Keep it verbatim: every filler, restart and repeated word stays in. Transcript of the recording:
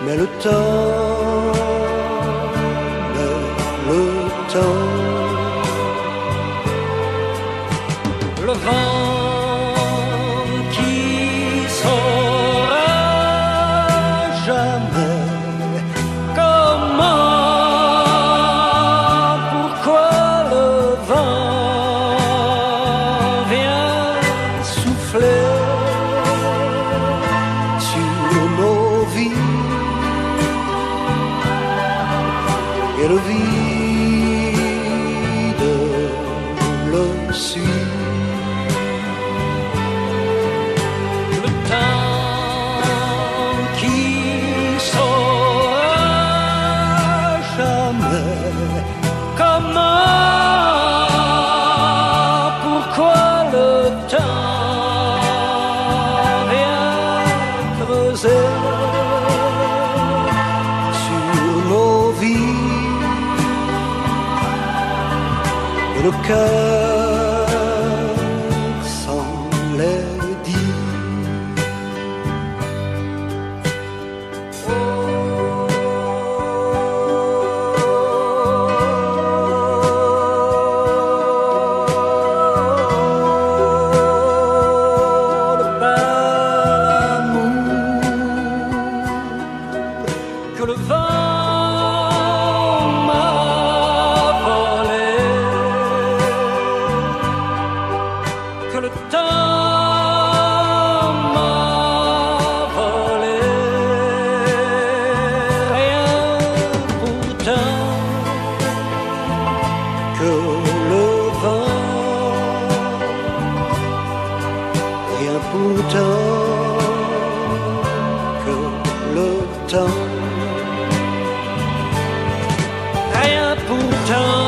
Mais le temps, mais le temps, le vent qui saura jamais comment, pourquoi le vent vient souffler sur nos vies et le vide le suit. Le temps qui saura jamais comment, pourquoi le temps vient creuser Sur nos vies et le cœur s'en les dit. Que le vent m'a volé, que le temps m'a volé, rien pourtant Que le vent, rien pourtant que le temps. rien pourtant.